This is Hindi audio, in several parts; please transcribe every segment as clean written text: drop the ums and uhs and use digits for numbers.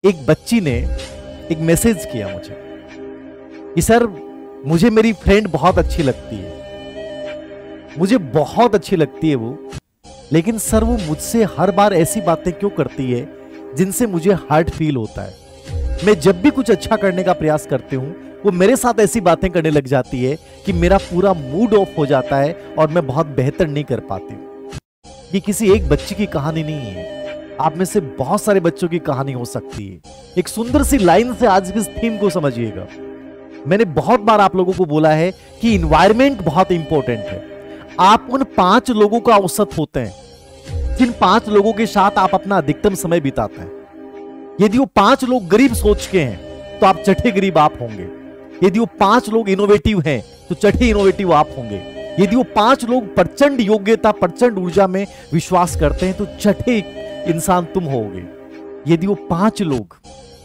एक बच्ची ने एक मैसेज किया मुझे कि सर मुझे मेरी फ्रेंड बहुत अच्छी लगती है, मुझे बहुत अच्छी लगती है वो, लेकिन सर वो मुझसे हर बार ऐसी बातें क्यों करती है जिनसे मुझे हर्ट फील होता है। मैं जब भी कुछ अच्छा करने का प्रयास करती हूँ वो मेरे साथ ऐसी बातें करने लग जाती है कि मेरा पूरा मूड ऑफ हो जाता है और मैं बहुत बेहतर नहीं कर पाती हूँ। ये किसी एक बच्ची की कहानी नहीं है, आप में से बहुत सारे बच्चों की कहानी हो सकती है। एक सुंदर सी लाइन से आज इस थीम को समझिएगा। मैंने बहुत बार आप लोगों को बोला है कि इन्वायरमेंट बहुत इंपॉर्टेंट है। आप उन 5 लोगों का औसत होते हैं जिन 5 लोगों के साथ आप अपना अधिकतम समय बिताते हैं। यदि वो 5 लोग गरीब सोच के हैं तो आप चढ़े गरीब आप होंगे। यदि वो 5 लोग इनोवेटिव हैं तो चढ़े इनोवेटिव आप होंगे। यदि वो 5 लोग प्रचंड योग्यता प्रचंड ऊर्जा में विश्वास करते हैं तो चढ़े इंसान तुम होगे। यदि वो 5 लोग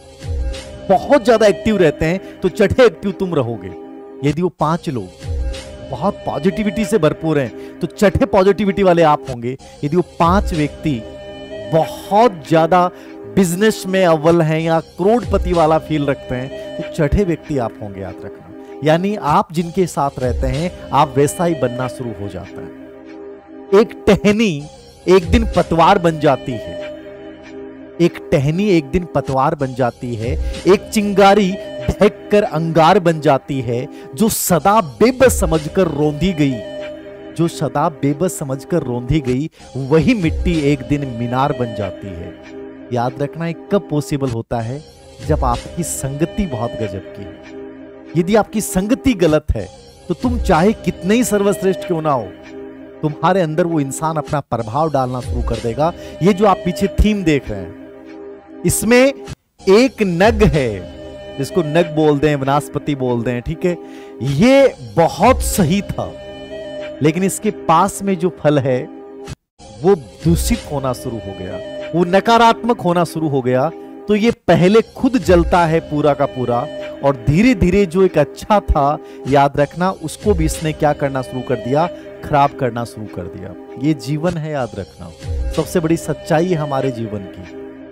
बहुत ज्यादा एक्टिव रहते हैं तो चढ़े एक्टिव तुम रहोगे। यदि वो 5 लोग बहुत पॉजिटिविटी से भरपूर हैं तो चढ़े पॉजिटिविटी वाले आप होंगे। यदि वो 5 व्यक्ति बहुत ज्यादा बिजनेस में अव्वल हैं या करोड़पति वाला फील रखते हैं तो चढ़े व्यक्ति आप होंगे, याद रखना। यानी आप जिनके साथ रहते हैं आप वैसा ही बनना शुरू हो जाता है। एक टहनी एक दिन पतवार बन जाती है, एक टहनी एक दिन पतवार बन जाती है। एक चिंगारी ढक कर अंगार बन जाती है। जो सदा बेबस समझकर रौंदी गई, जो सदा बेबस समझकर रौंदी गई, वही मिट्टी एक दिन मीनार बन जाती है। याद रखना, ये कब पॉसिबल होता है? जब आपकी संगति बहुत गजब की है। यदि आपकी संगति गलत है तो तुम चाहे कितने ही सर्वश्रेष्ठ क्यों ना हो, तुम्हारे अंदर वो इंसान अपना प्रभाव डालना शुरू कर देगा। ये जो आप पीछे थीम देख रहे हैं, इसमें एक नग है जिसको नग बोलते हैं, वनस्पति बोलते हैं, ठीक है। ये बहुत सही था, लेकिन इसके पास में जो फल है वो दूषित होना शुरू हो गया, वो नकारात्मक होना शुरू हो गया। तो ये पहले खुद जलता है पूरा का पूरा, और धीरे धीरे जो एक अच्छा था, याद रखना, उसको भी इसने क्या करना शुरू कर दिया, खराब करना शुरू कर दिया। ये जीवन है, याद रखना। सबसे बड़ी सच्चाई है हमारे जीवन की।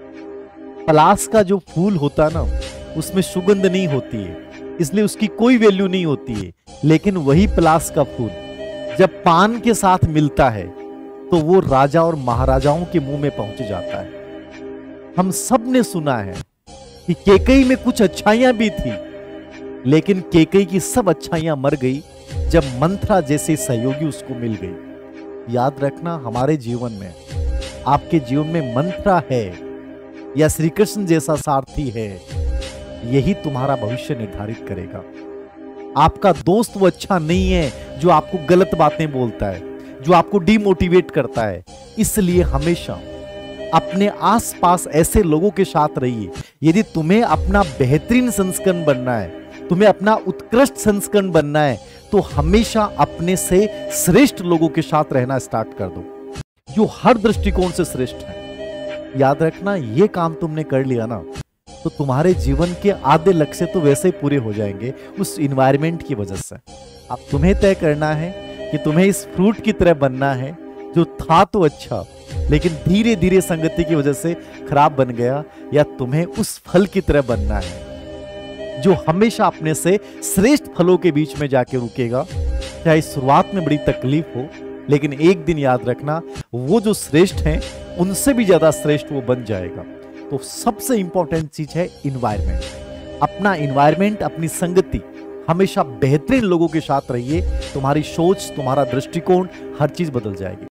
पलाश का जो फूल होता ना, उसमें सुगंध नहीं होती है, इसलिए उसकी कोई वैल्यू नहीं होती है। लेकिन वही पलाश का फूल जब पान के साथ मिलता है तो वो राजा और महाराजाओं के मुंह में पहुंच जाता है। हम सब ने सुना है कि कैकेयी में कुछ अच्छाइयां भी थी, लेकिन कैकेयी की सब अच्छाइयां मर गई जब मंथरा जैसे सहयोगी उसको मिल गई। याद रखना, हमारे जीवन में, आपके जीवन में मंथरा है या श्री कृष्ण जैसा सारथी है, यही तुम्हारा भविष्य निर्धारित करेगा। आपका दोस्त वो अच्छा नहीं है जो आपको गलत बातें बोलता है, जो आपको डिमोटिवेट करता है। इसलिए हमेशा अपने आसपास ऐसे लोगों के साथ रहिए। यदि तुम्हें अपना बेहतरीन संस्करण बनना है, तुम्हें अपना उत्कृष्ट संस्करण बनना है, तो हमेशा अपने से श्रेष्ठ लोगों के साथ रहना स्टार्ट कर दो, जो हर दृष्टिकोण से श्रेष्ठ है। याद रखना, ये काम तुमने कर लिया ना तो तुम्हारे जीवन के आधे लक्ष्य तो वैसे ही पूरे हो जाएंगे उस इन्वायरमेंट की वजह से। अब तुम्हें तय करना है कि तुम्हें इस फ्रूट की तरह बनना है जो था तो अच्छा, लेकिन धीरे धीरे संगति की वजह से खराब बन गया, या तुम्हें उस फल की तरह बनना है जो हमेशा अपने से श्रेष्ठ फलों के बीच में जाके रुकेगा। चाहे शुरुआत में बड़ी तकलीफ हो, लेकिन एक दिन याद रखना, वो जो श्रेष्ठ हैं उनसे भी ज्यादा श्रेष्ठ वो बन जाएगा। तो सबसे इंपॉर्टेंट चीज है इन्वायरमेंट। अपना इन्वायरमेंट, अपनी संगति, हमेशा बेहतरीन लोगों के साथ रहिए। तुम्हारी सोच, तुम्हारा दृष्टिकोण, हर चीज बदल जाएगी।